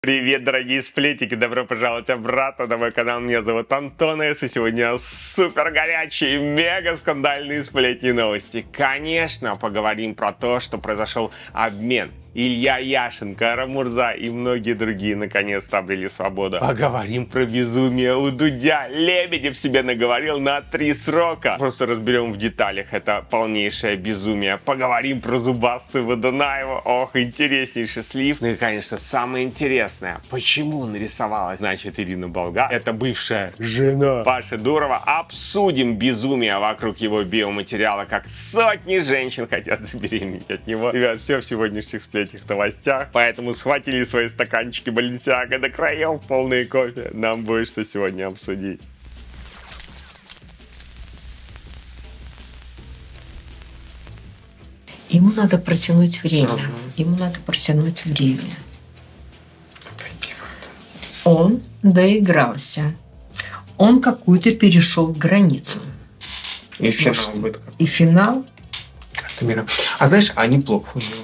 Привет, дорогие сплетники! Добро пожаловать обратно на мой канал. Меня зовут Антон С. И сегодня супер горячие, мега скандальные сплетни и новости. Конечно, поговорим про то, что произошел обмен. Илья Яшин, Кара-Мурза и многие другие наконец-то обрели свободу. Поговорим про безумие у Дудя. Лебедев себе наговорил на 3 срока. Просто разберем в деталях это полнейшее безумие. Поговорим про зубастую Водонаеву. Ох, интереснейший слив. Ну и, конечно, самое интересное. Почему нарисовалась, значит, Ирина Болгар? Это бывшая жена Паши Дурова. Обсудим безумие вокруг его биоматериала, как сотни женщин хотят забеременеть от него. Ребят, все в сегодняшних сплетнях. Этих новостях, поэтому схватили свои стаканчики Баленсиаго до краев, полные кофе. Нам будет что сегодня обсудить. Ему надо протянуть время. Ему надо протянуть время. Он доигрался. Он какую-то перешел границу. И финал будет. И финал. А знаешь, они плохо у него.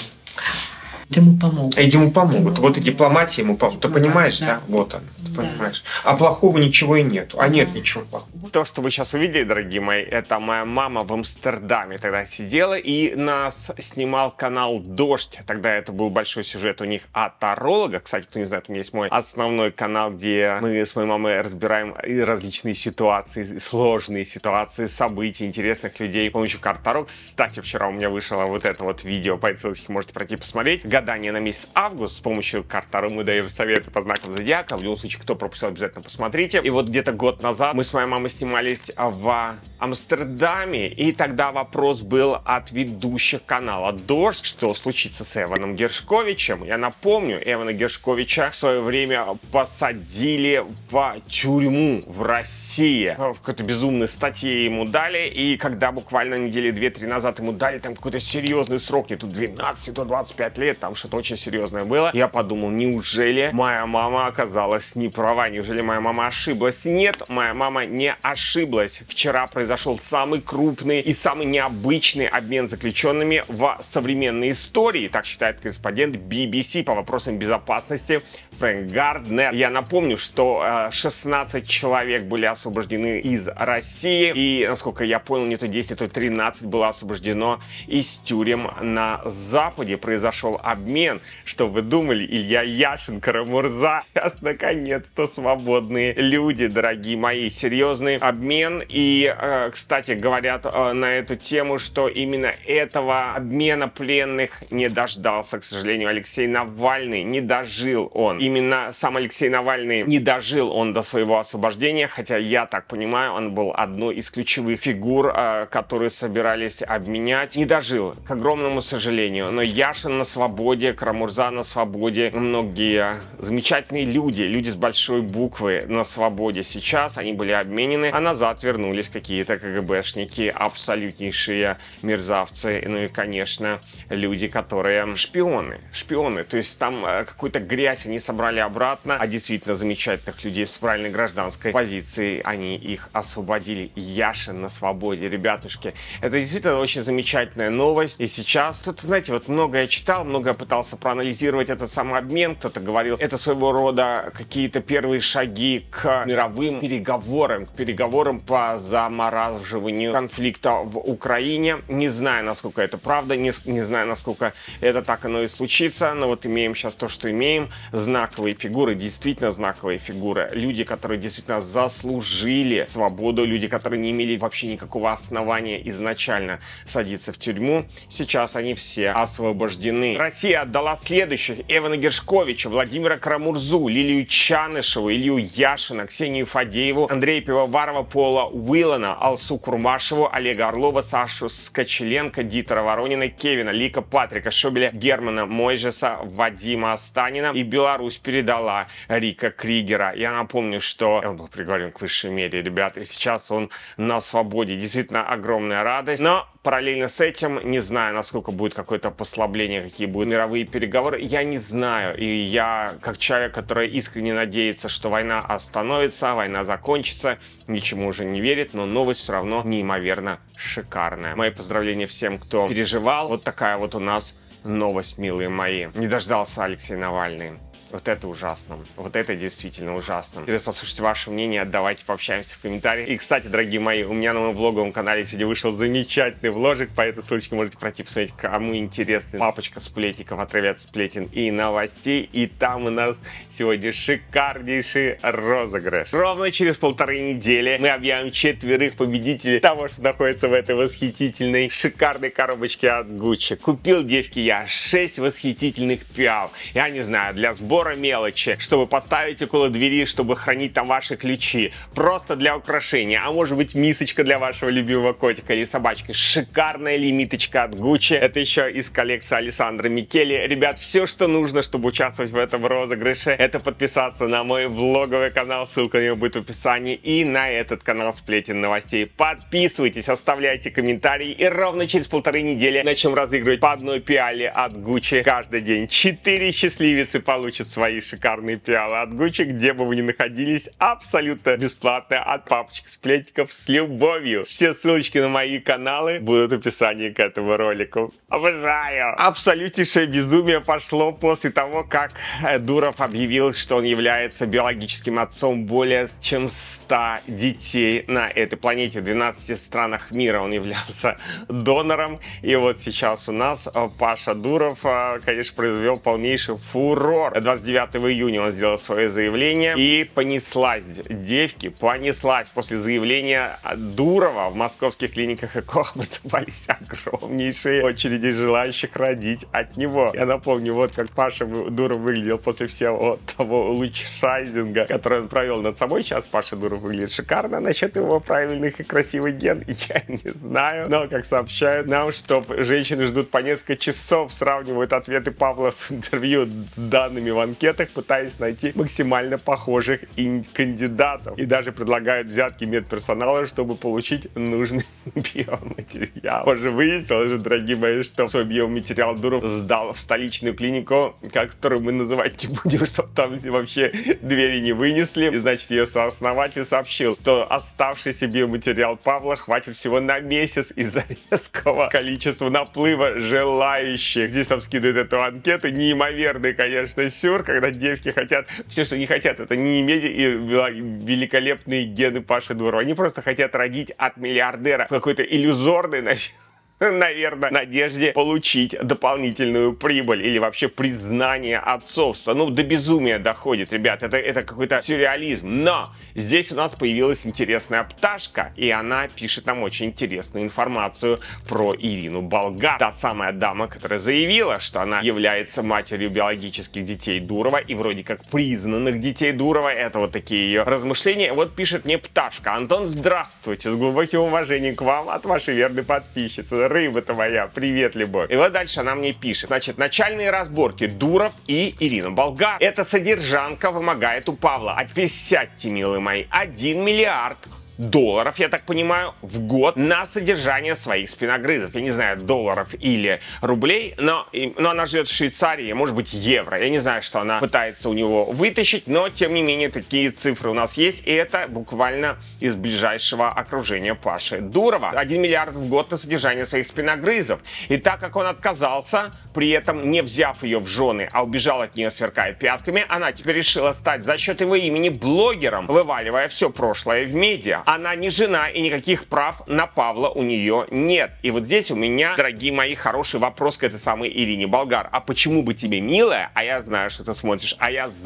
Ему помогут. Ему помогут. Вот и дипломатия ему помогут. Ты понимаешь, да? Вот он. Ты понимаешь. А плохого ничего и нету. А нет ничего плохого. То, что вы сейчас увидели, дорогие мои, это моя мама в Амстердаме тогда сидела, и нас снимал канал «Дождь». Тогда это был большой сюжет у них о тарологах. Кстати, кто не знает, у меня есть мой основной канал, где мы с моей мамой разбираем и различные ситуации, сложные ситуации, события, интересных людей с помощью карт Таро. Кстати, вчера у меня вышло вот это вот видео, по ссылочке можете пройти посмотреть. Гадание на месяц август с помощью карт Таро мы даем советы по знакам зодиака. В любом случае, кто пропустил, обязательно посмотрите. И вот где-то год назад мы с моей мамой снимались в Амстердаме, и тогда вопрос был от ведущих канала «Дождь», что случится с Эваном Гершковичем. Я напомню, Эвана Гершковича в свое время посадили в тюрьму в России. В какой-то безумной статье ему дали, и когда буквально недели 2-3 назад ему дали там какой-то серьезный срок, не то 12, не то 25 лет, там что-то очень серьезное было, я подумал, неужели моя мама оказалась не права, неужели моя мама ошиблась? Нет, моя мама не ошиблась. Вчера произошел самый крупный и самый необычный обмен заключенными в современной истории, так считает корреспондент BBC по вопросам безопасности Фрэнк Гарднер. Я напомню, что 16 человек были освобождены из России, и, насколько я понял, не то 10, то 13 было освобождено из тюрем на Западе. Произошел обмен. Что вы думали? Илья Яшин, Кара-Мурза. Сейчас, наконец-то, свободные люди, дорогие мои. Серьезный обмен. И, кстати, говорят на эту тему, что именно этого обмена пленных не дождался, к сожалению, Алексей Навальный. Не дожил он. Именно сам Алексей Навальный не дожил он до своего освобождения, хотя, я так понимаю, он был одной из ключевых фигур, которые собирались обменять. Не дожил, к огромному сожалению. Но Яшин на свободе, Кара-Мурза на свободе. Многие замечательные люди с большой буквы на свободе сейчас. Они были обменены, а назад вернулись какие-то КГБшники, абсолютнейшие мерзавцы. Ну и, конечно, люди, которые шпионы. То есть там какую-то грязь они собрали обратно, а действительно замечательных людей с правильной гражданской позицией они их освободили. Яшин на свободе, ребятушки. Это действительно очень замечательная новость. И сейчас, тут, знаете, вот многое читал, многое пытался проанализировать этот самый обмен. Кто-то говорил, это своего рода какие-то первые шаги к мировым переговорам по замораживанию конфликта в Украине. Не знаю, насколько это правда, не знаю, насколько это так оно и случится, но вот имеем сейчас то, что имеем. Знаковые фигуры, действительно знаковые фигуры. Люди, которые действительно заслужили свободу, люди, которые не имели вообще никакого основания изначально садиться в тюрьму. Сейчас они все освобождены. Россия отдала следующих: Эвана Гершковича, Владимира Кара-Мурзу, Лилию Чанышеву, Илью Яшина, Ксению Фадееву, Андрея Пивоварова, Пола Уиллана, Алсу Курмашеву, Олега Орлова, Сашу Скочеленко, Дитера Воронина, Кевина Лика, Патрика Шобеля, Германа Мойжеса, Вадима Останина. И Беларусь передала Рика Кригера. Я напомню, что он был приговорен к высшей мере, ребята, и сейчас он на свободе. Действительно огромная радость. Но параллельно с этим, не знаю, насколько будет какое-то послабление, какие будут мировые переговоры, я не знаю. И я, как человек, который искренне надеется, что война остановится, война закончится, ничему уже не верит, но новость все равно неимоверно шикарная. Мои поздравления всем, кто переживал. Вот такая вот у нас новость, милые мои. Не дождался Алексей Навальный. Вот это ужасно. Вот это действительно ужасно. Интересно послушать ваше мнение, давайте пообщаемся в комментариях. И, кстати, дорогие мои, у меня на моем влоговом канале сегодня вышел замечательный вложик, по этой ссылочке можете пройти посмотреть, кому интересно. Папочка сплетников, отрыве от сплетен и новостей. И там у нас сегодня шикарнейший розыгрыш. Ровно через 1,5 недели мы объявим 4 победителей того, что находится в этой восхитительной, шикарной коробочке от Gucci. Купил, девки, я 6 восхитительных пиал. Я не знаю, для сбора мелочи, чтобы поставить около двери, чтобы хранить там ваши ключи. Просто для украшения. А может быть, мисочка для вашего любимого котика или собачки. Шикарная лимиточка от Gucci. Это еще из коллекции Алессандро Микеле. Ребят, все, что нужно, чтобы участвовать в этом розыгрыше, это подписаться на мой влоговый канал. Ссылка на него будет в описании. И на этот канал Сплетен новостей. Подписывайтесь, оставляйте комментарии. И ровно через 1,5 недели начнем разыгрывать по одной пиале от Gucci каждый день. 4 счастливицы получат свои шикарные пиалы от Gucci, где бы вы ни находились, абсолютно бесплатно от папочек сплетников с любовью. Все ссылочки на мои каналы будут в описании к этому ролику. Обожаю! Абсолютнейшее безумие пошло после того, как Дуров объявил, что он является биологическим отцом более чем 100 детей на этой планете. В 12 странах мира он являлся донором. И вот сейчас у нас Паша Дуров, конечно, произвел полнейший фурор. 29 июня он сделал свое заявление, и понеслась, девки, понеслась. После заявления Дурова в московских клиниках ЭКО образовались огромнейшие очереди желающих родить от него. Я напомню, вот как Паша Дуров выглядел после всего того улучшайзинга, который он провел над собой. Сейчас Паша Дуров выглядит шикарно. Насчет его правильных и красивых ген я не знаю, но, как сообщают нам, что женщины ждут по несколько часов, сравнивают ответы Павла с интервью с данными в анкетах, пытаясь найти максимально похожих кандидатов. И даже предлагают взятки медперсонала, чтобы получить нужный биоматериал. Позже выяснилось, дорогие мои, что свой биоматериал Дуров сдал в столичную клинику, которую мы называть не будем, чтобы там вообще двери не вынесли. И, значит, ее сооснователь сообщил, что оставшийся биоматериал Павла хватит всего на месяц из-за резкого количества наплыва желающих. Здесь там скидывают эту анкету. Неимоверный, конечно, сюр, когда девки хотят, все, что не хотят, это не иметь и великолепные гены Паши Дурова. Они просто хотят родить от миллиардера в какой-то иллюзорной, наверное, надежде получить дополнительную прибыль или вообще признание отцовства. Ну, до безумия доходит, ребят. Это какой-то сюрреализм. Но здесь у нас появилась интересная пташка, и она пишет нам очень интересную информацию про Ирину Болгар. Та самая дама, которая заявила, что она является матерью биологических детей Дурова и вроде как признанных детей Дурова. Это вот такие ее размышления. Вот пишет мне пташка. Антон, здравствуйте. С глубоким уважением к вам от вашей верной подписчицы. Рыба-то моя, привет, любовь. И вот дальше она мне пишет. Значит, начальные разборки Дуров и Ирина Болгар. Эта содержанка вымогает у Павла. А теперь сядьте, милые мои. 1 миллиард долларов, я так понимаю, в год на содержание своих спиногрызов. Я не знаю, долларов или рублей, но она живет в Швейцарии, может быть, евро. Я не знаю, что она пытается у него вытащить, но, тем не менее, такие цифры у нас есть, и это буквально из ближайшего окружения Паши Дурова. 1 миллиард в год на содержание своих спиногрызов. И так как он отказался, при этом не взяв ее в жены, а убежал от нее, сверкая пятками, она теперь решила стать за счет его имени блогером, вываливая все прошлое в медиа. Она не жена, и никаких прав на Павла у нее нет. И вот здесь у меня, дорогие мои, хороший вопрос к этой самой Ирине Болгар. А почему бы тебе, милая, а я знаю, что ты смотришь,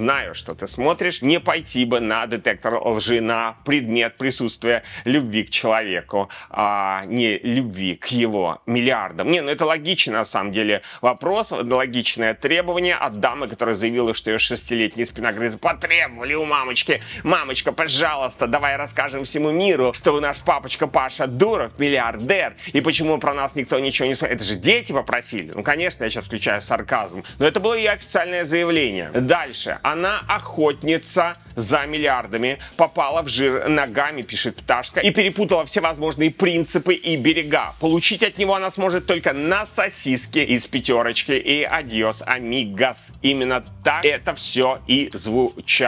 не пойти бы на детектор лжи, на предмет присутствия любви к человеку, а не любви к его миллиардам? Не, ну это логичный, на самом деле, вопрос, логичное требование от дамы, которая заявила, что ее 6-летние спиногрызы потребовали у мамочки. Мамочка, пожалуйста, давай расскажем всему миру, что наш папочка Паша Дуров миллиардер, и почему про нас никто ничего не спрашивает. Это же дети попросили. Ну, конечно, я сейчас включаю сарказм, но это было ее официальное заявление. Дальше. Она охотница за миллиардами, попала в жир ногами, пишет пташка, и перепутала все возможные принципы и берега. Получить от него она сможет только на сосиски из пятерочки и адьос амигос. Именно так это все и звучало.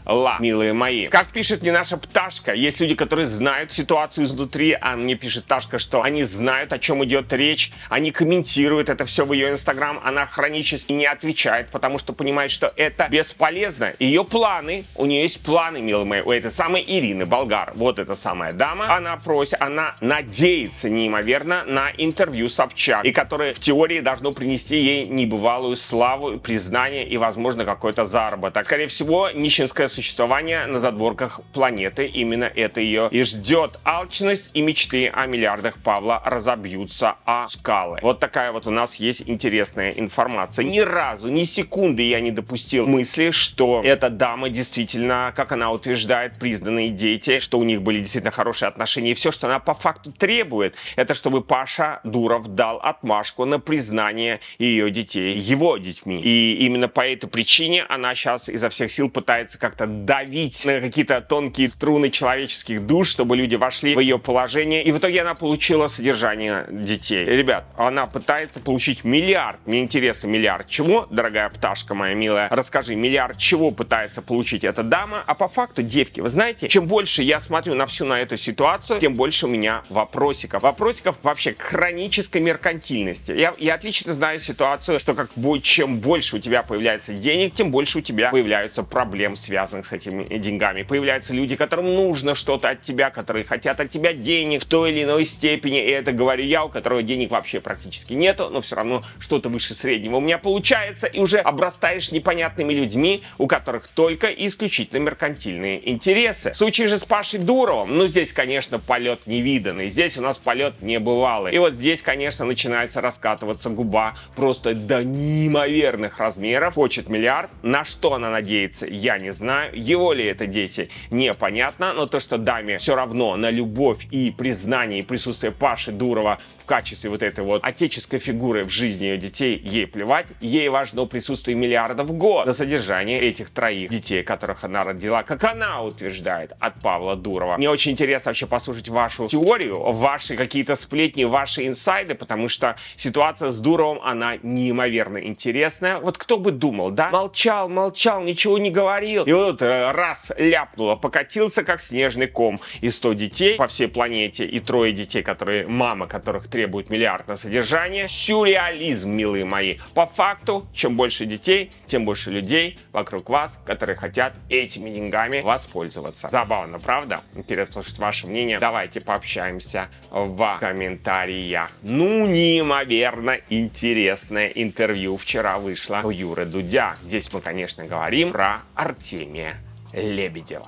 милые мои. Как пишет мне наша пташка, есть люди, которые знают ситуацию изнутри, а мне пишет пташка, что они знают, о чем идет речь, они комментируют это все в ее инстаграм, она хронически не отвечает, потому что понимает, что это бесполезно. Ее планы, у нее есть планы, милые мои, у этой самой Ирины Болгар, вот эта самая дама, она просит, она надеется неимоверно на интервью Собчак, и которое в теории должно принести ей небывалую славу, признание и, возможно, какой-то заработок. Скорее всего, нищенское существование на задворках планеты, именно это ее и ждет. Алчность и мечты о миллиардах Павла разобьются о скалы. Вот такая вот у нас есть интересная информация. Ни разу, ни секунды я не допустил мысли, что эта дама действительно, как она утверждает, признанные дети, что у них были действительно хорошие отношения. И все, что она по факту требует, это чтобы Паша Дуров дал отмашку на признание ее детей его детьми. И именно по этой причине она сейчас изо всех сил пытается как-то давить на какие-то тонкие струны человеческих душ, чтобы люди вошли в ее положение. И в итоге она получила содержание детей. Ребят, она пытается получить миллиард. Мне интересно, миллиард чего, дорогая пташка моя милая? Расскажи, миллиард чего пытается получить эта дама? А по факту, девки, вы знаете, чем больше я смотрю на всю эту ситуацию, тем больше у меня вопросиков. Вопросиков вообще к хронической меркантильности. Я отлично знаю ситуацию, что чем больше у тебя появляется денег, тем больше у тебя появляются проблем, связанных с этими деньгами. Появляются люди, которым нужно что-то от тебя, которые хотят от тебя денег в той или иной степени. И это говорю я, у которого денег вообще практически нету, но все равно что-то выше среднего у меня получается, и уже обрастаешь непонятными людьми, у которых только и исключительно меркантильные интересы. В случае же с Пашей Дуровым, ну здесь, конечно, полет невиданный, здесь у нас полет небывалый. И вот здесь, конечно, начинается раскатываться губа просто до неимоверных размеров. Хочет миллиард. На что она надеется, я не знаю. Его ли это дети, непонятно. Но то, что даме все равно на любовь и признание и присутствие Паши Дурова в качестве вот этой вот отеческой фигуры в жизни ее детей, ей плевать. Ей важно присутствие миллиардов в год на содержание этих троих детей, которых она родила, как она утверждает, от Павла Дурова. Мне очень интересно вообще послушать вашу теорию, ваши какие-то сплетни, ваши инсайды, потому что ситуация с Дуровым, она неимоверно интересная. Вот кто бы думал, да? Молчал, ничего не говорил. И вот раз ляпнуло, покатился как снежный ком. И 100 детей по всей планете, и 3 детей, мама которых требует миллиард на содержание. Сюрреализм, милые мои. По факту, чем больше детей, тем больше людей вокруг вас, которые хотят этими деньгами воспользоваться. Забавно, правда? Интересно послушать ваше мнение. Давайте пообщаемся в комментариях. Ну, неимоверно интересное интервью вчера вышло у Юры Дудя. Здесь мы, конечно, говорим про Артемия Лебедева.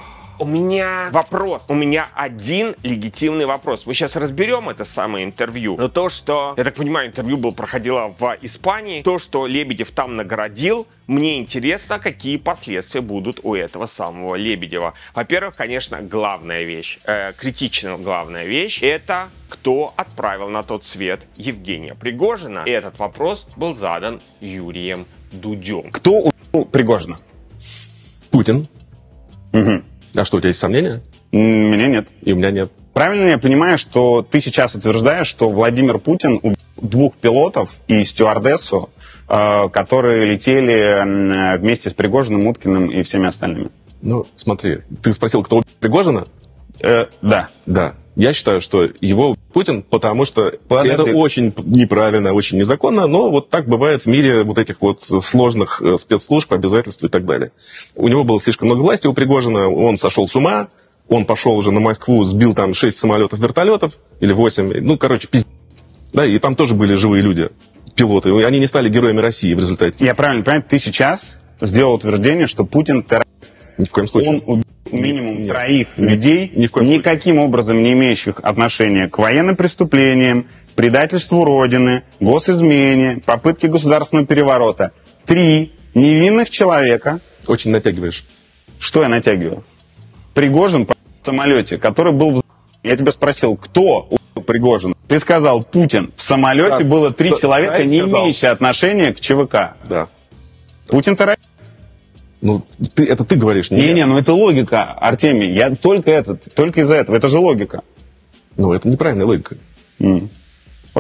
У меня вопрос. У меня один легитимный вопрос. Мы сейчас разберем это самое интервью. Но то, что, я так понимаю, интервью проходило в Испании, то, что Лебедев там наградил, мне интересно, какие последствия будут у этого самого Лебедева. Во-первых, конечно, главная вещь, критично главная вещь, это кто отправил на тот свет Евгения Пригожина. И этот вопрос был задан Юрием Дудем. Кто убил Пригожина? Путин. Угу. А что, у тебя есть сомнения? У меня нет. И у меня нет. Правильно я понимаю, что ты сейчас утверждаешь, что Владимир Путин убил 2 пилотов и стюардессу, которые летели вместе с Пригожиным, Уткиным и всеми остальными? Ну, смотри, ты спросил, кто убил Пригожина? Да. Да. Я считаю, что его убил Путин, потому что это очень неправильно, очень незаконно, но вот так бывает в мире вот этих вот сложных спецслужб, обязательств и так далее. У него было слишком много власти, у Пригожина, он сошел с ума, он пошел уже на Москву, сбил там 6 самолетов, вертолетов, или 8, ну, короче, пиздец. Да, и там тоже были живые люди, пилоты, и они не стали героями России в результате. Я правильно понимаю, ты сейчас сделал утверждение, что Путин террорист. Ни в коем случае. Он убил минимум 3 людей, никаким случае. Образом не имеющих отношения к военным преступлениям, предательству Родины, госизмене, попытке государственного переворота. 3 невинных человека. Очень натягиваешь. Что я натягиваю? Пригожин в самолете, который был в... Я тебя спросил, кто убил Пригожина? Ты сказал, Путин. В самолете было 3 человека, не имеющие отношения к ЧВК. Да. Путин террорист. Ну, это ты говоришь. Не, ну это логика, Артемий. Я только из-за этого. Это же логика. Ну, это неправильная логика. Окей.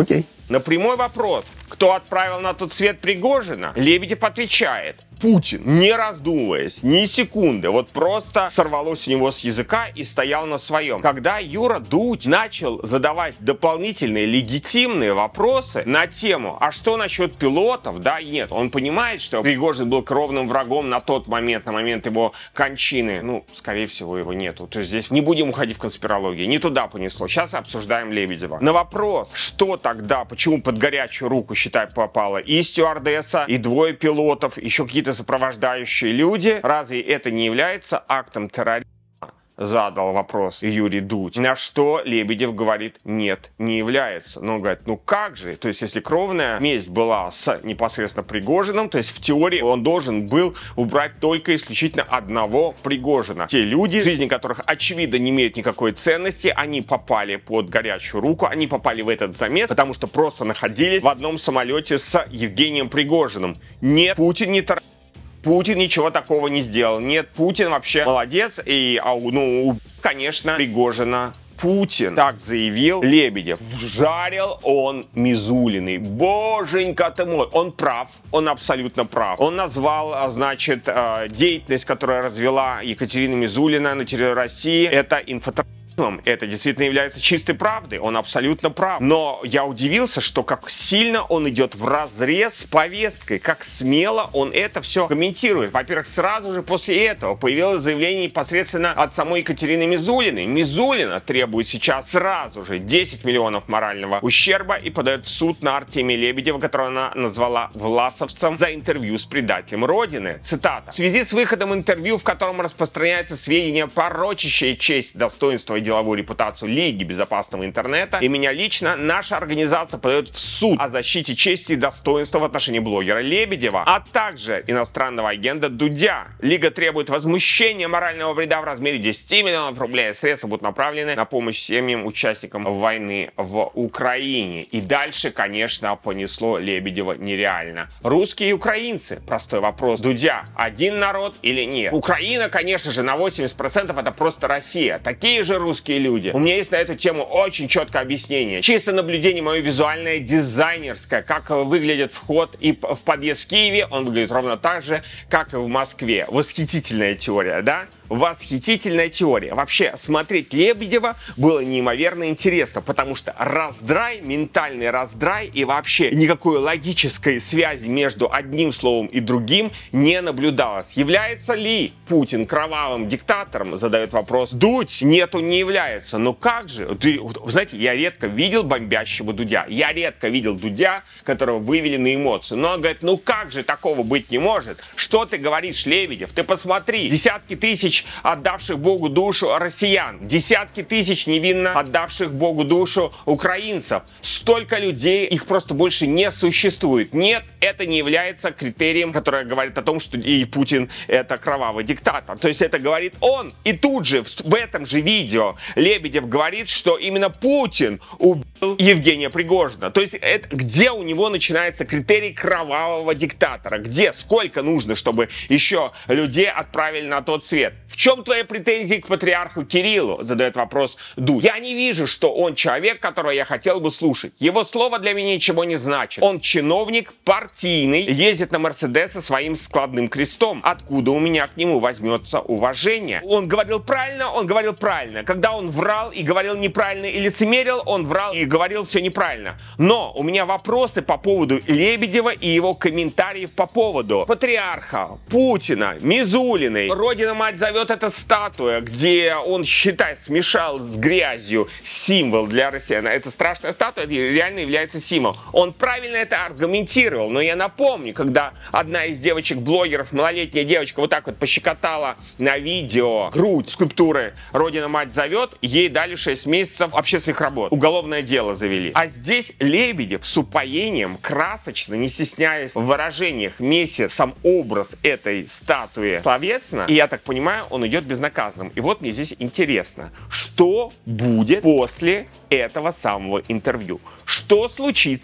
На прямой вопрос, кто отправил на тот свет Пригожина, Лебедев отвечает: Путин, не раздумываясь ни секунды, вот просто сорвалось у него с языка и стоял на своем. Когда Юра Дудь начал задавать дополнительные легитимные вопросы на тему, а что насчет пилотов, да и нет, он понимает, что Пригожин был кровным врагом на тот момент, на момент его кончины. Ну, скорее всего, его нету. То есть здесь не будем уходить в конспирологию, не туда понесло. Сейчас обсуждаем Лебедева. На вопрос, что тогда, почему под горячую руку, считай, попало и стюардесса, и двое пилотов, еще какие-то сопровождающие люди, разве это не является актом терроризма? Задал вопрос Юрий Дудь. На что Лебедев говорит: нет, не является. Но он говорит: ну как же? То есть если кровная месть была с непосредственно Пригожиным, то есть в теории он должен был убрать только исключительно одного Пригожина. Те люди, жизни которых очевидно не имеют никакой ценности, они попали под горячую руку, они попали в этот замес, потому что просто находились в одном самолете с Евгением Пригожиным. Нет, Путин не террорист. Путин ничего такого не сделал. Нет, Путин вообще молодец. И, ну, конечно, Пригожина Путин. Так заявил Лебедев. Вжарил он Мизулиной. Боженька ты мой. Он прав. Он абсолютно прав. Он назвал, значит, деятельность, которую развела Екатерина Мизулина на территории России, это инфотерроризм. Это действительно является чистой правдой, он абсолютно прав. Но я удивился, что как сильно он идет вразрез с повесткой, как смело он это все комментирует. Во-первых, сразу же после этого появилось заявление непосредственно от самой Екатерины Мизулиной. Мизулина требует сейчас сразу же 10 миллионов морального ущерба и подает в суд на Артемия Лебедева, которого она назвала власовцем, за интервью с предателем Родины. Цитата. В связи с выходом интервью, в котором распространяется сведения, порочащие честь, достоинство и деловую репутацию Лиги безопасного интернета, и меня лично, наша организация подает в суд о защите чести и достоинства в отношении блогера Лебедева, а также иностранного агента Дудя. Лига требует возмещения морального вреда в размере 10 миллионов рублей. Средства будут направлены на помощь семьям участникам войны в Украине. И дальше, конечно, понесло Лебедева нереально. Русские и украинцы. Простой вопрос. Дудя, один народ или нет? Украина, конечно же, на 80% это просто Россия. Такие же русские люди. У меня есть на эту тему очень четкое объяснение. Чисто наблюдение мое визуальное, дизайнерское. Как выглядит вход и в подъезд в Киеве, он выглядит ровно так же, как и в Москве. Восхитительная теория, да? Восхитительная теория. Вообще, смотреть Лебедева было неимоверно интересно, потому что раздрай, ментальный раздрай и вообще никакой логической связи между одним словом и другим не наблюдалось. Является ли Путин кровавым диктатором? Задает вопрос Дудь. Нет, он не является. Но как же? Вы знаете, я редко видел бомбящего Дудя. Я редко видел Дудя, которого вывели на эмоцию. Но он говорит: ну как же такого быть не может? Что ты говоришь, Лебедев? Ты посмотри, десятки тысяч отдавших Богу душу россиян, десятки тысяч невинно отдавших Богу душу украинцев. Столько людей, их просто больше не существует. Нет, это не является критерием, который говорит о том, что и Путин это кровавый диктатор. То есть это говорит он. И тут же в этом же видео Лебедев говорит, что именно Путин убил Евгения Пригожина. То есть это, где у него начинается критерий кровавого диктатора? Где? Сколько нужно, чтобы еще людей отправили на тот свет? В чем твои претензии к патриарху Кириллу? Задает вопрос Дудь. Я не вижу, что он человек, которого я хотел бы слушать. Его слово для меня ничего не значит. Он чиновник партийный, ездит на Мерседес со своим складным крестом. Откуда у меня к нему возьмется уважение? Он говорил правильно, он говорил правильно. Когда он врал и говорил неправильно и лицемерил, он врал и говорил все неправильно. Но у меня вопросы по поводу Лебедева и его комментариев по поводу патриарха, Путина, Мизулиной. Родина-мать зовет, эта статуя, где он, считай, смешал с грязью символ для россиян. Это страшная статуя, это реально является символом. Он правильно это аргументировал, но я напомню, когда одна из девочек-блогеров, малолетняя девочка, вот так вот пощекотала на видео грудь скульптуры «Родина-мать зовет», ей дали 6 месяцев общественных работ. Уголовное дело завели. А здесь Лебедев с упоением, красочно, не стесняясь в выражениях, месяц сам образ этой статуи словесно, и я так понимаю, он идет безнаказанным. И вот мне здесь интересно, что будет после этого самого интервью? Что случится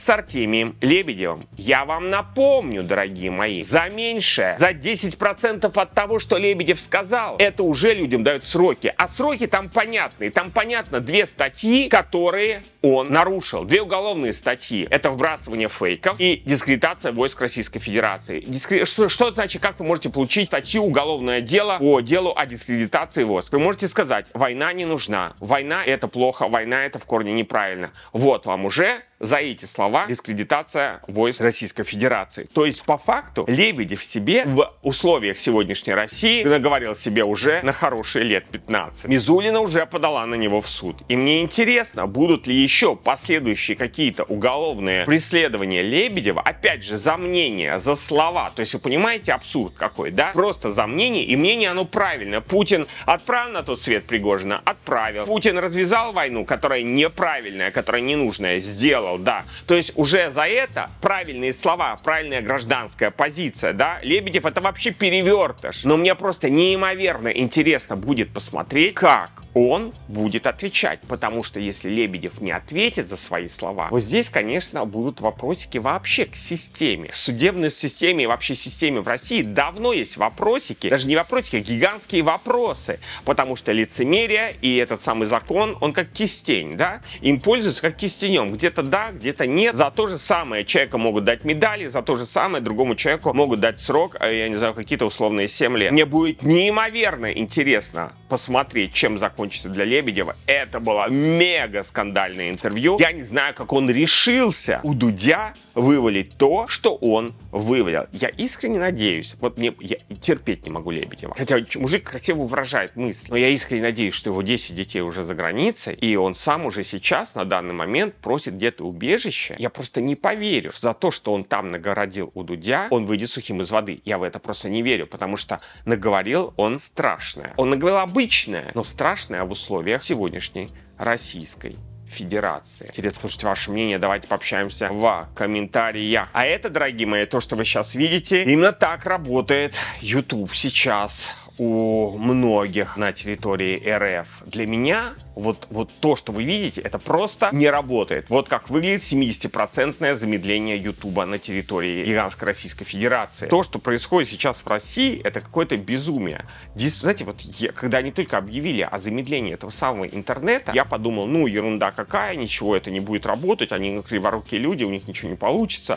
с Артемием Лебедевым. Я вам напомню, дорогие мои, за меньшее, за 10% от того, что Лебедев сказал, это уже людям дают сроки. А сроки там понятные. Там понятно 2 статьи, которые он нарушил. 2 уголовные статьи. Это вбрасывание фейков и дискредитация войск Российской Федерации. Что значит, как вы можете получить статью уголовное дело по делу о дискредитации войск? Вы можете сказать, война не нужна. Война это плохо, война это в корне неправильно. Вот вам уже за эти слова дискредитация войск Российской Федерации. То есть, по факту, Лебедев себе в условиях сегодняшней России наговорил себе уже на хорошие лет 15. Мизулина уже подала на него в суд. И мне интересно, будут ли еще последующие какие-то уголовные преследования Лебедева, опять же, за мнение, за слова. То есть, вы понимаете, абсурд какой, да? Просто за мнение, и мнение оно правильное. Путин отправил на тот свет Пригожина? Отправил. Путин развязал войну, которая неправильная, которая ненужная, сделал. Да, то есть уже за это правильные слова, правильная гражданская позиция, да, Лебедев это вообще перевертыш. Но мне просто неимоверно интересно будет посмотреть, как он будет отвечать, потому что если Лебедев не ответит за свои слова, вот здесь, конечно, будут вопросики вообще к системе, к судебной системе и вообще системе в России. Давно есть вопросики, даже не вопросики, а гигантские вопросы, потому что лицемерие и этот самый закон, он как кистень, да, им пользуются как кистенем, где-то да, где-то нет. За то же самое человеку могут дать медали, за то же самое другому человеку могут дать срок, я не знаю, какие-то условные 7 лет. Мне будет неимоверно интересно посмотреть, чем закончится для Лебедева. Это было мега скандальное интервью. Я не знаю, как он решился у Дудя вывалить то, что он вывалил. Я искренне надеюсь, вот я терпеть не могу Лебедева. Хотя мужик красиво выражает мысль, но я искренне надеюсь, что его 10 детей уже за границей, и он сам уже сейчас, на данный момент, просит где-то убежище. Я просто не поверю, что за то, что он там нагородил у Дудя, он выйдет сухим из воды. Я в это просто не верю, потому что наговорил он страшное. Он наговорил обычное, но страшное в условиях сегодняшней Российской Федерации. Интересно слушать ваше мнение, давайте пообщаемся в комментариях. А это, дорогие мои, то, что вы сейчас видите, именно так работает YouTube сейчас у многих на территории РФ. Для меня вот то, что вы видите, это просто не работает. Вот как выглядит 70% замедление Ютуба на территории гигантской Российской Федерации. То, что происходит сейчас в России, это какое-то безумие. Знаете, вот когда они только объявили о замедлении этого самого интернета, я подумал, ну, ерунда какая, ничего это не будет работать, они криворукие люди, у них ничего не получится.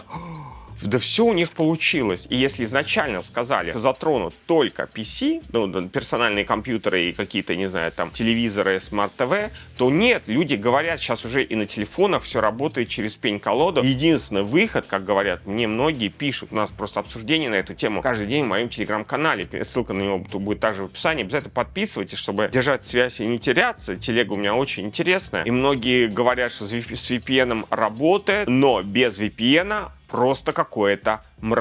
Да все у них получилось. И если изначально сказали, что затронут только PC, ну, персональные компьютеры и какие-то, не знаю, там, телевизоры, смарт-ТВ, то нет, люди говорят, сейчас уже и на телефонах все работает через пень-колоду. Единственный выход, как говорят, мне многие пишут, у нас просто обсуждение на эту тему каждый день в моем телеграм-канале. Ссылка на него будет также в описании. Обязательно подписывайтесь, чтобы держать связь и не теряться. Телега у меня очень интересная. И многие говорят, что с VPN работает, но без VPN просто какое-то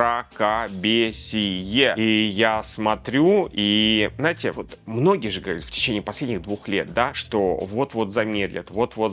мракобесие. И я смотрю, и, знаете, вот многие же говорят в течение последних 2 лет, да, что вот-вот замедлят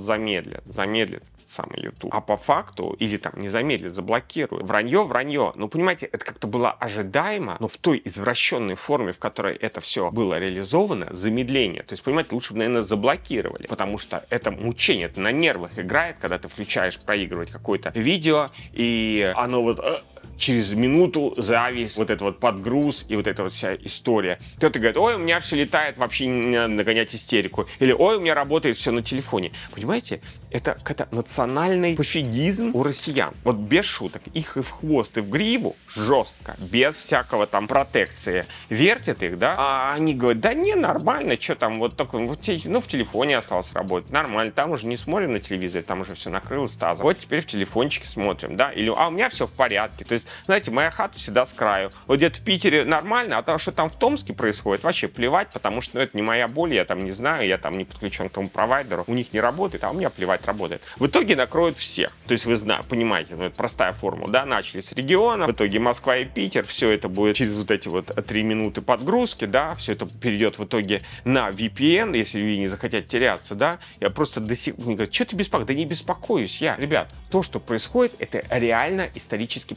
самый YouTube. А по факту, или там не замедлят, заблокируют. Вранье. Ну, понимаете, это как-то было ожидаемо, но в той извращенной форме, в которой это все было реализовано, замедление. То есть, понимаете, лучше бы, наверное, заблокировали, потому что это мучение, это на нервах играет, когда ты включаешь проигрывать какое-то видео, и оно вот через минуту завис, вот это вот подгруз и вот эта вот вся история. Кто-то говорит, ой, у меня все летает, вообще не надо нагонять истерику. Или, ой, у меня работает все на телефоне. Понимаете, это какой-то национальный пофигизм у россиян. Вот без шуток. Их и в хвост, и в гриву жестко, без всякого там протекции. Вертят их, да, а они говорят, да не, нормально, что там, вот только, ну, в телефоне осталось работать, нормально, там уже не смотрим на телевизоре, там уже все накрылось тазом. Вот теперь в телефончике смотрим, да, или, а у меня все в порядке. То есть, знаете, моя хата всегда с краю. Вот где-то в Питере нормально, а то, что там в Томске происходит, вообще плевать, потому что, ну, это не моя боль, я там не знаю, я там не подключен к тому провайдеру, у них не работает, а у меня плевать работает. В итоге накроют всех. То есть вы знаете, понимаете, ну, это простая формула, да, начали с региона, в итоге Москва и Питер, все это будет через вот эти вот 3 минуты подгрузки, да, все это перейдет в итоге на VPN, если вы не захотят теряться, да. Я просто до сих пор говорю, что ты беспокоишься? Да не беспокоюсь я. Ребят, то, что происходит, это реально исторический прецедент.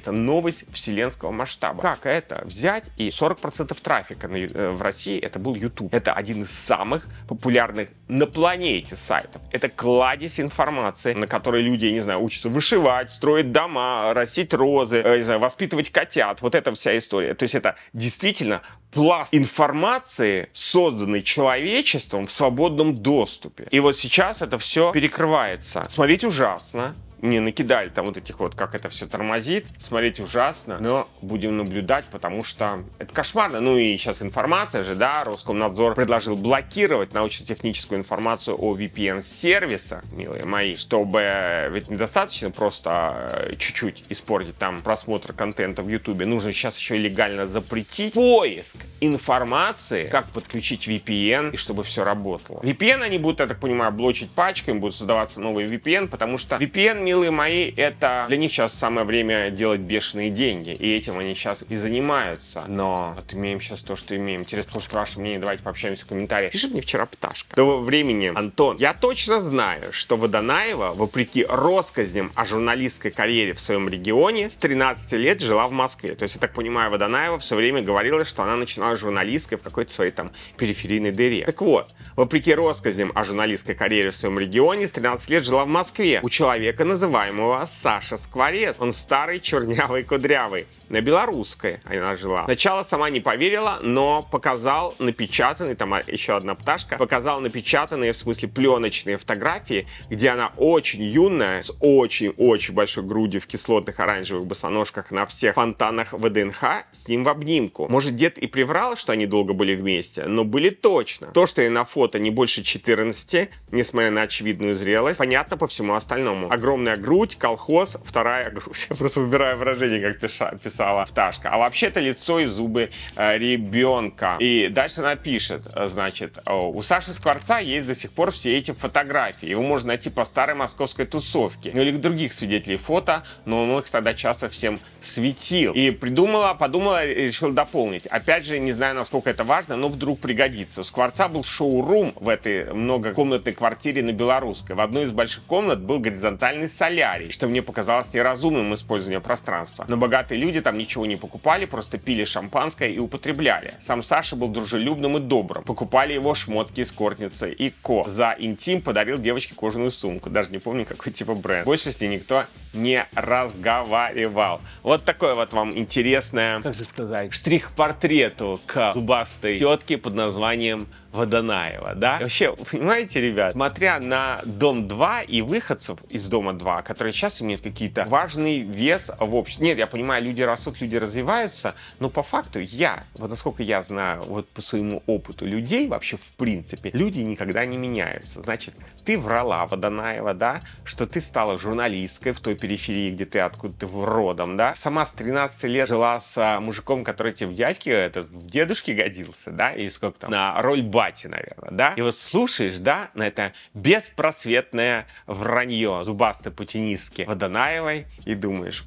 Это новость вселенского масштаба. Как это взять и 40% трафика в России это был YouTube. Это один из самых популярных на планете сайтов. Это кладезь информации, на которой люди, я не знаю, учатся вышивать, строить дома, растить розы, не знаю, воспитывать котят. Вот эта вся история. То есть это действительно пласт информации, созданный человечеством в свободном доступе. И вот сейчас это все перекрывается. Смотреть ужасно. Мне накидали там вот этих вот, как это все тормозит. Смотреть ужасно, но будем наблюдать, потому что это кошмарно. Ну и сейчас информация же, да, Роскомнадзор предложил блокировать научно-техническую информацию о VPN-сервисах, милые мои, чтобы, ведь недостаточно просто чуть-чуть испортить там просмотр контента в Ютубе. Нужно сейчас еще и легально запретить поиск информации, как подключить VPN, и чтобы все работало. VPN они будут, я так понимаю, блочить пачками, будут создаваться новые VPN, потому что VPN, милые мои, это для них сейчас самое время делать бешеные деньги. И этим они сейчас и занимаются. Но вот имеем сейчас то, что имеем. Интересно послушать ваше мнение. Давайте пообщаемся в комментариях. Пишет мне вчера Пташка. До времени, Антон, я точно знаю, что Водонаева, вопреки россказням о журналистской карьере в своем регионе, с 13 лет жила в Москве. То есть, я так понимаю, Водонаева все время говорила, что она начинала журналисткой в какой-то своей там периферийной дыре. Так вот, вопреки россказням о журналистской карьере в своем регионе, с 13 лет жила в Москве. У человека, называемого Саша Скворец. Он старый, чернявый, кудрявый. На белорусской она жила. Сначала сама не поверила, но показал напечатанный, там еще одна Пташка, показал напечатанные, в смысле пленочные фотографии, где она очень юная, с очень-очень большой грудью в кислотных оранжевых босоножках на всех фонтанах ВДНХ, с ним в обнимку. Может, дед и приврал, что они долго были вместе, но были точно. То, что ей на фото не больше 14, несмотря на очевидную зрелость, понятно по всему остальному. Огромная грудь, колхоз, вторая грудь. Я просто выбираю выражение, как писала Пташка. А вообще-то лицо и зубы ребенка. И дальше она пишет, значит, у Саши Скворца есть до сих пор все эти фотографии. Его можно найти по старой московской тусовке. Ну или других свидетелей фото, но он их тогда часто всем светил. И подумала и решила дополнить. Опять же, не знаю, насколько это важно, но вдруг пригодится. У Скворца был шоурум в этой многокомнатной квартире на Белорусской. В одной из больших комнат был горизонтальный солярий, что мне показалось неразумным использованием пространства. Но богатые люди там ничего не покупали, просто пили шампанское и употребляли. Сам Саша был дружелюбным и добрым. Покупали его шмотки, эскортницы и ко. За интим подарил девочке кожаную сумку. Даже не помню, какой типа бренд. Больше с ней никто не разговаривал. Вот такое вот вам интересное, как же сказать, штрих-портрету к зубастой тетке под названием Водонаева, да? И вообще, понимаете, ребят, смотря на Дом-2 и выходцев из Дома-2, которые сейчас имеют какие-то важный вес в обществе. Нет, я понимаю, люди растут, люди развиваются, но по факту вот насколько я знаю, вот по своему опыту людей вообще в принципе, люди никогда не меняются. Значит, ты врала, Водонаева, да, что ты стала журналисткой в той периферии, где ты откуда-то родом, да? Сама с 13 лет жила с мужиком, который тебе в дядьке, в дедушке годился, да? И сколько там, на роль бати, наверное, да? И вот слушаешь, да, на это беспросветное вранье зубастой путинистки Водонаевой и думаешь,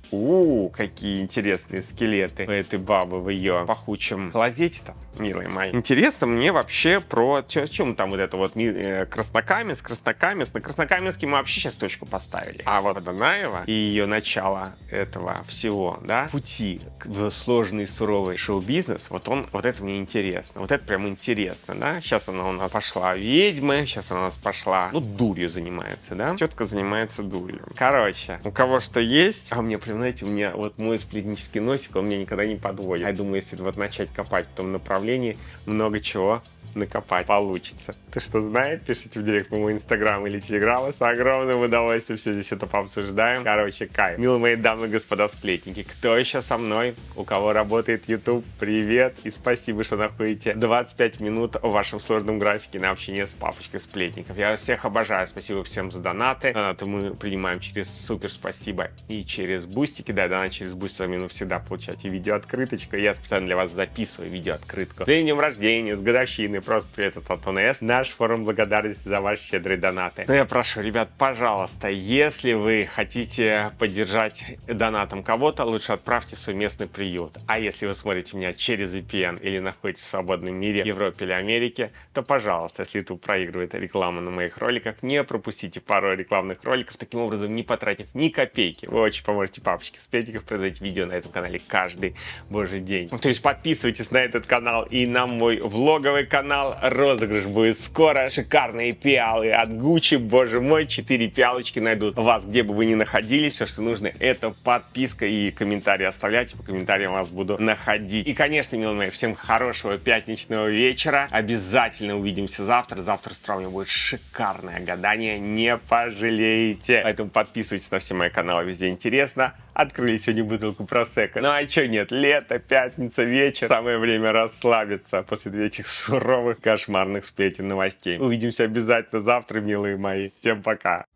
какие интересные скелеты у этой бабы в ее пахучем клозете-то, милые мои. Интересно мне вообще про чем там вот это вот Краснокаменск. На Краснокаменске мы вообще сейчас точку поставили. А вот Водонаева и ее начало этого всего, да, пути в сложный суровый шоу-бизнес, вот это мне интересно. Вот это прям интересно, да? Сейчас она у нас пошла ведьмы, сейчас она у нас пошла, дурью занимается, да? Тетка занимается дурью. Короче, у кого что есть, мне прям, знаете, у меня вот мой сплетнический носик, он меня никогда не подводит. Я думаю, если вот начать копать в том направлении, много чего накопать получится. Ты что знаешь? Пишите в директ по моему инстаграм или телеграмму. С огромным удовольствием все здесь это пообсуждаем. Короче, кайф. Милые мои дамы и господа сплетники, кто еще со мной? У кого работает YouTube? Привет и спасибо, что находите 25 минут в вашем сложном графике на общение с папочкой сплетников. Я вас всех обожаю. Спасибо всем за донаты. Донаты мы принимаем через супер спасибо и через бустики. Да, донат через бусти с вами навсегда получаете видеооткрыточку. Я специально для вас записываю видеооткрытку. С днем рождения, с годовщиной. просто привет от Антона С. Наш форум благодарности за ваши щедрые донаты. Но я прошу, ребят, пожалуйста, если вы хотите поддержать донатом кого-то, лучше отправьте в свой местный приют. А если вы смотрите меня через VPN или находитесь в свободном мире, Европе или Америке, то, пожалуйста, если YouTube проигрывает рекламу на моих роликах, не пропустите пару рекламных роликов, таким образом не потратив ни копейки. Вы очень поможете папочке с педиков производить видео на этом канале каждый божий день. Повторюсь, подписывайтесь на этот канал и на мой влоговый канал. Розыгрыш будет скоро. Шикарные пиалы от Gucci. Боже мой, 4 пиалочки найдут вас, где бы вы ни находились. Все, что нужно, это подписка и комментарии оставляйте. По комментариям вас буду находить. И, конечно, милые мои, всем хорошего пятничного вечера. Обязательно увидимся завтра. Завтра с утра у меня будет шикарное гадание. Не пожалеете. Поэтому подписывайтесь на все мои каналы. Везде интересно. Открыли сегодня бутылку просекко. Ну а чё нет? Лето, пятница, вечер. Самое время расслабиться после этих суровых, кошмарных сплетен новостей. Увидимся обязательно завтра, милые мои. Всем пока.